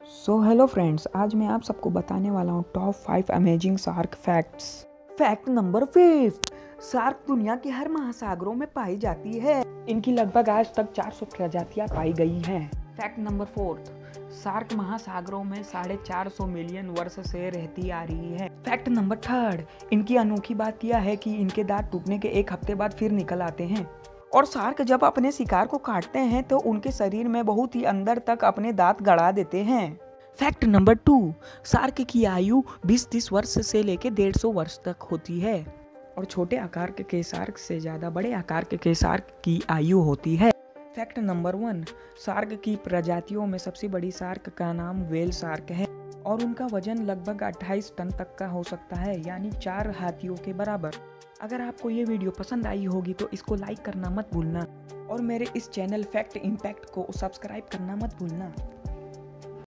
Hello friends, आज मैं आप सबको बताने वाला हूँ top 5 amazing shark facts. Fact number 5, shark दुनिया के हर महासागरों में पाई जाती है। इनकी लगभग आज तक 400 प्रजातियां पाई गई हैं। फैक्ट नंबर 4, शार्क महासागरों में 450 मिलियन वर्ष से रहती आ रही है। फैक्ट नंबर 3, इनकी अनोखी बात यह है कि इनके दांत टूटने के एक हफ्ते बाद फिर निकल आते हैं। और शार्क जब अपने शिकार को काटते हैं तो उनके शरीर में बहुत ही अंदर तक अपने दांत गड़ा देते हैं। फैक्ट नंबर 2, शार्क की आयु 20-30 वर्ष से लेकर 150 वर्ष तक होती है और छोटे आकार के शार्क से ज़्यादा बड़े आकार के शार्क की आयु होती है। फैक्ट नंबर 1, शार्क की प्रजातियों में सबसे बड़ी शार्क का नाम व्हेल शार्क है और उनका वजन लगभग 28 टन तक का हो सकता है, यानी 4 हाथियों के बराबर। अगर आपको ये वीडियो पसंद आई होगी तो इसको लाइक करना मत भूलना और मेरे इस चैनल फैक्ट इम्पैक्ट को सब्सक्राइब करना मत भूलना।